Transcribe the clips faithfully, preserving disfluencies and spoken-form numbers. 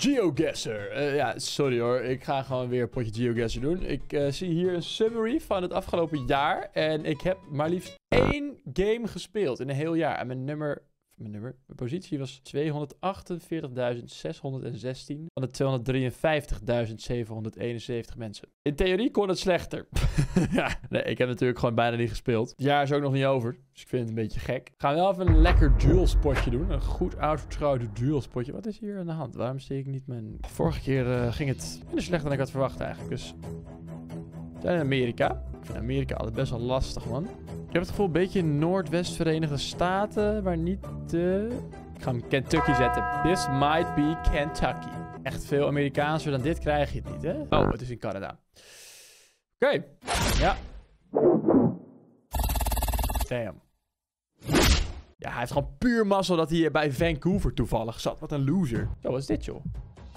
GeoGuessr. Uh, ja, sorry hoor. Ik ga gewoon weer een potje GeoGuessr doen. Ik uh, zie hier een summary van het afgelopen jaar. En ik heb maar liefst één game gespeeld in een heel jaar. En mijn nummer... Mijn nummer? Mijn positie was tweehonderdachtenveertigduizend zeshonderdzestien van de tweehonderddrieënvijftigduizend zevenhonderdeenenzeventig mensen. In theorie kon het slechter. Ja, nee, ik heb natuurlijk gewoon bijna niet gespeeld. Het jaar is ook nog niet over, dus ik vind het een beetje gek. We gaan wel even een lekker duels potje doen. Een goed oud vertrouwde duels potje. Wat is hier aan de hand? Waarom steek ik niet mijn... Vorige keer uh, ging het minder slecht dan ik had verwacht eigenlijk. Dus we zijn in Amerika. Ik vind Amerika altijd best wel lastig, man. Ik heb het gevoel een beetje Noordwest Verenigde Staten, maar niet de... Ik ga hem Kentucky zetten. This might be Kentucky. Echt veel Amerikaanser dan dit krijg je het niet, hè? Oh, het is in Canada. Oké. Okay. Ja. Damn. Ja, hij heeft gewoon puur mazzel dat hij bij Vancouver toevallig zat. Wat een loser. Zo, wat is dit, joh?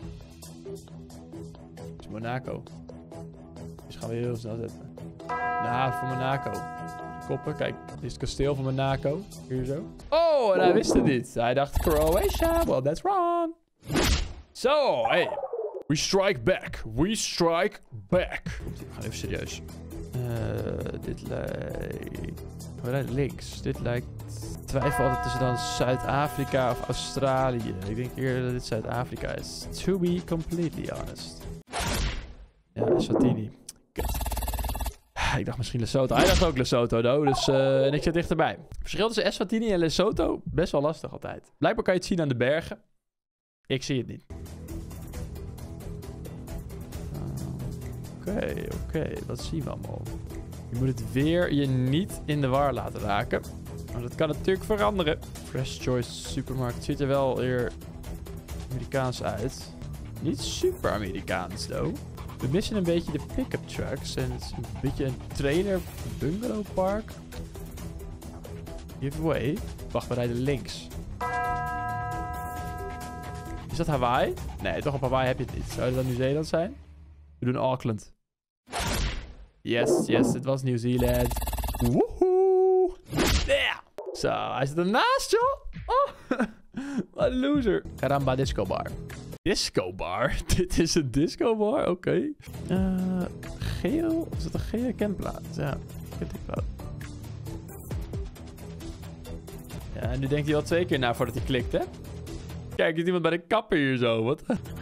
Het is Monaco. Dus gaan we heel snel zetten. De haven van Monaco. Koppen, kijk. Dit is het kasteel van Monaco. Hier zo. Oh, en hij wist het niet. Hij dacht Croatia. Well, that's wrong. Zo, so, hey. We strike back. We strike back. We gaan even serieus. Uh, dit lijkt... Oh, lijkt links. Dit lijkt... Ik twijfel altijd tussen dan Zuid-Afrika of Australië. Ik denk eerder dat dit Zuid-Afrika is. To be completely honest. Ja, Eswatini. Kut. Ik dacht misschien Lesotho. Hij dacht ook Lesotho, though. Dus, uh, en ik zit dichterbij. Het verschil tussen Eswatini en Lesotho, best wel lastig altijd. Blijkbaar kan je het zien aan de bergen. Ik zie het niet. Oké, uh, oké. Okay. Wat zien we allemaal? Je moet het weer je niet in de war laten raken. Maar dat kan natuurlijk veranderen. Fresh Choice Supermarkt ziet er wel weer Amerikaans uit. Niet super Amerikaans, though. We missen een beetje de pick-up trucks. En het is een beetje een trailer bungalowpark. Giveaway. Wacht, we rijden links. Is dat Hawaii? Nee, toch op Hawaii heb je het niet. Zou het dan Nieuw-Zeeland zijn? We doen Auckland. Yes, yes, het was Nieuw-Zeeland. Woehoe! Yeah! Zo, hij zit ernaast, joh. Oh, wat een loser. Caramba Disco Bar. Disco bar? Dit is een disco bar? Oké. Okay. Uh, geel? Is dat een gele campplaat? Ja, campplaat. Ja, en nu denkt hij wel twee keer na voordat hij klikt, hè? Kijk, er is iemand bij de kapper hier zo. Wat?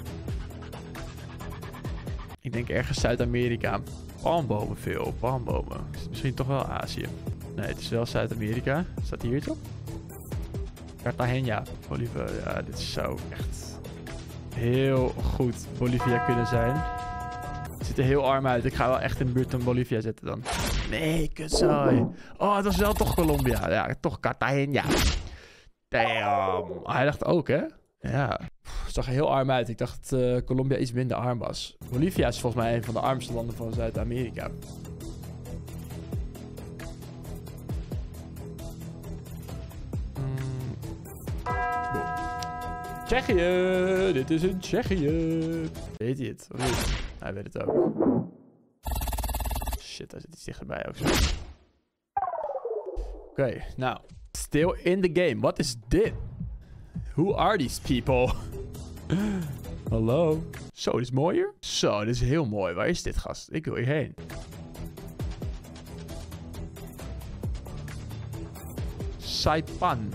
Ik denk ergens Zuid-Amerika. Palmbomen veel. Palmbomen. Is het misschien toch wel Azië? Nee, het is wel Zuid-Amerika. Staat hier iets op? Cartagena. Bolivia. Ja, dit zou echt... heel goed Bolivia kunnen zijn. Het ziet er heel arm uit. Ik ga wel echt in de buurt van Bolivia zetten dan. Nee, kutzooi. Oh, het was wel toch Colombia. Ja, toch Cartagena. Damn. Oh, hij dacht ook, hè? Ja. Het zag er heel arm uit. Ik dacht dat uh, Colombia iets minder arm was. Bolivia is volgens mij een van de armste landen van Zuid-Amerika. Tsjechië! Dit is in Tsjechië. Weet hij het? Of niet? Hij weet het ook. Shit, hij zit iets dichterbij ook zo. Oké, okay, nou. Still in the game. What is dit? Who are these people? Hallo? Zo, dit is mooier? Zo, dit is heel mooi. Waar is dit, gast? Ik wil hierheen. Saipan.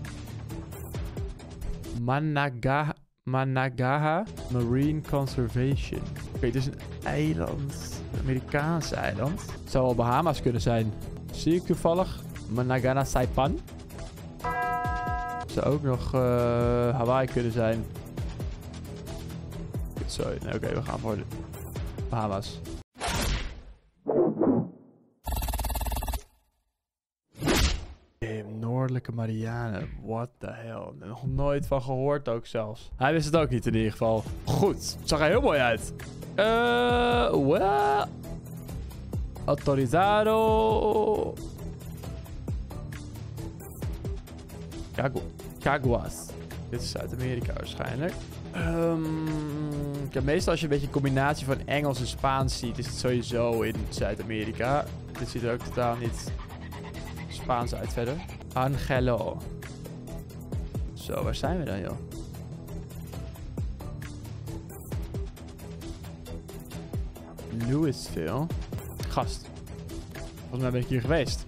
Managaha, Managaha Marine Conservation. Oké, okay, het is een eiland. Een Amerikaans eiland. Het zou wel Bahama's kunnen zijn. Zie ik toevallig Managana Saipan. Het zou ook nog uh, Hawaii kunnen zijn. Sorry, nee, oké, okay, we gaan voor de Bahama's. Noordelijke Marianen. What the hell. Nog nooit van gehoord ook zelfs. Hij wist het ook niet in ieder geval. Goed. Het zag er heel mooi uit. Eh, uh, well. Autorizado. Cagu Caguas. Dit is Zuid-Amerika waarschijnlijk. Um, ja, meestal als je een beetje een combinatie van Engels en Spaans ziet, is het sowieso in Zuid-Amerika. Dit ziet er ook totaal niet Spaans uit verder. Angelo. Zo, waar zijn we dan, joh? Louisville. Gast. Volgens mij ben ik hier geweest.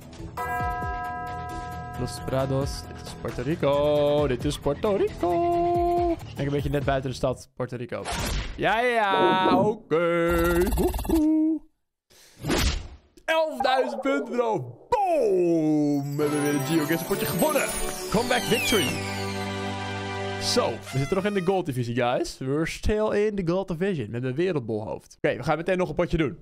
Los Prados. Dit is Puerto Rico. Dit is Puerto Rico. Ik denk een beetje net buiten de stad Puerto Rico. Ja, ja. Oké. Okay. elfduizend punten erop. Boom. We hebben weer een GeoGuessr potje gewonnen. Comeback victory. Zo, we zitten nog in de Gold Divisie, guys. We're still in the Gold Division met een wereldbolhoofd. Oké, okay, we gaan meteen nog een potje doen.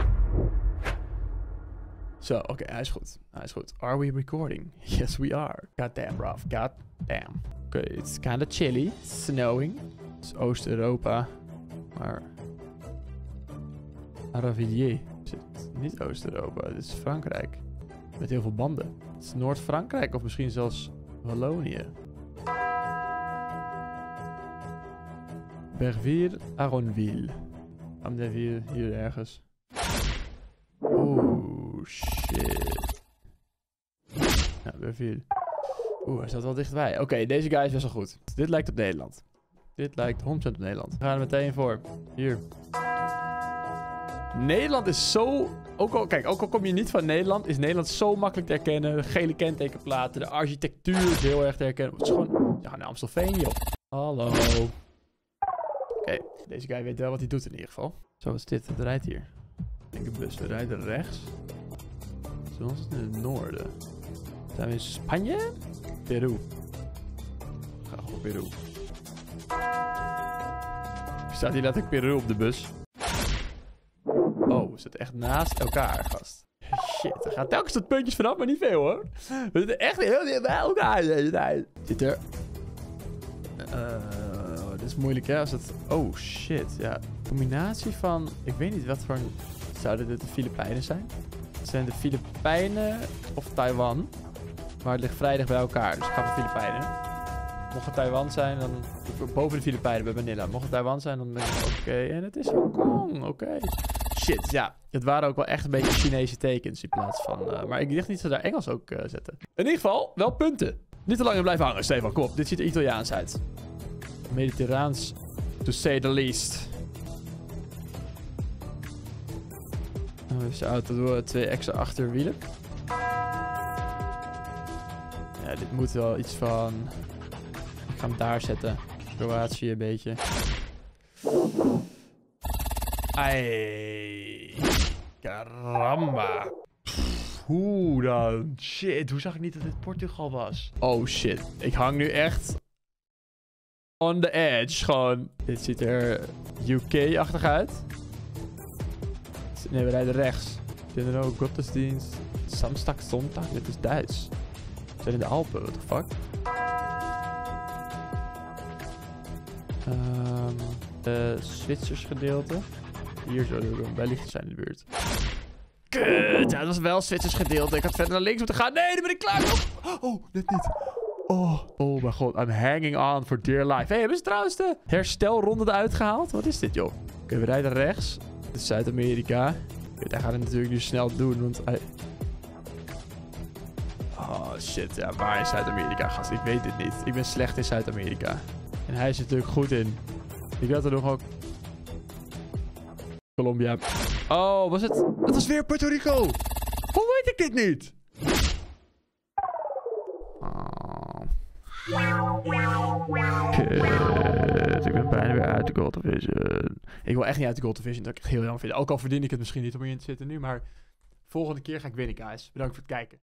Zo, oké, okay, hij is goed. Hij is goed. Are we recording? Yes, we are. God damn, bruv. God damn. Oké, okay, it's kind of chilly. Snowing. Het is Oost-Europa. Maar... Aravilliers. Is het niet Oost-Europa. Dit is Frankrijk. Met heel veel banden. Het is Noord-Frankrijk of misschien zelfs Wallonië. Berville, Aronville. Amdeville, hier ergens. Oeh, shit. Ja, Berville. Oeh, hij staat wel dichtbij. Oké, okay, deze guy is best wel goed. Dit lijkt op Nederland. Dit lijkt honderd procent op Nederland. We gaan er meteen voor. Hier. Nederland is zo... Ook al, kijk, ook al kom je niet van Nederland, is Nederland zo makkelijk te herkennen. De gele kentekenplaten, de architectuur is heel erg te herkennen. Het is gewoon... Ja, naar Amstelveen, joh. Hallo. Oké, okay, deze guy weet wel wat hij doet in ieder geval. Zo, wat is dit? Het rijdt hier. Ik denk een bus. We rijden rechts. Zoals in het noorden. Zijn we in Spanje? Peru. Ga gewoon Peru. Er staat hier letterlijk Peru op de bus. Oh, we zitten echt naast elkaar, gast. Shit, er gaat telkens wat puntjes vanaf, maar niet veel hoor. We zitten echt heel dicht bij elkaar deze tijd. Zit er... Uh, dit is moeilijk hè, als het... Oh shit, ja. Combinatie van... Ik weet niet wat voor... Zouden dit de Filipijnen zijn? Het zijn de Filipijnen of Taiwan. Maar het ligt vrij dicht bij elkaar, dus ik ga voor Filipijnen. Mocht het Taiwan zijn, dan... Boven de Filipijnen bij Manila. Mocht het Taiwan zijn, dan ben ik oké. Okay. En het is Hongkong, oké. Okay. Shit, ja. Het waren ook wel echt een beetje Chinese tekens in plaats van... Uh, maar ik dacht niet dat ze daar Engels ook uh, zetten. In ieder geval, wel punten. Niet te lang in blijven hangen, Stefan. Kom op, dit ziet er Italiaans uit. Mediterraans, to say the least. Dan heeft de auto door twee extra achterwielen. Ja, dit moet wel iets van... Ik ga hem daar zetten. Kroatië een beetje. Ai. Caramba. Pff, hoe dan? Shit, hoe zag ik niet dat dit Portugal was? Oh shit, ik hang nu echt... On the edge, gewoon. Dit ziet er U K-achtig uit. Nee, we rijden rechts. General Gottesdienst. Samstag, zondag. Dit is Duits. We zijn in de Alpen, what the fuck? Um, uh, Zwitsers gedeelte. Hier zou er bij licht zijn in de buurt. Kut, ja, dat was wel Zwitsers gedeelte. Ik had verder naar links moeten gaan. Nee, dan ben ik klaar nog. Oh, net niet. Oh, oh mijn god. I'm hanging on for dear life. Hé, hey, hebben ze trouwens de herstelronde eruit gehaald? Wat is dit, joh? Oké, okay, we rijden rechts. Dit is Zuid-Amerika. Hij gaat het natuurlijk nu snel doen, want hij... Oh, shit. Ja, waar is Zuid-Amerika, gast? Ik weet dit niet. Ik ben slecht in Zuid-Amerika. En hij is er natuurlijk goed in. Ik had er nog ook... Colombia. Oh, was het... Het was weer Puerto Rico! Hoe weet ik dit niet? Oh. Kut. Ik ben bijna weer uit de Gold Division. Ik wil echt niet uit de Gold Division. Dat ik echt heel jammer vind. Ook al verdien ik het misschien niet om hierin te zitten nu. Maar volgende keer ga ik winnen, guys. Bedankt voor het kijken.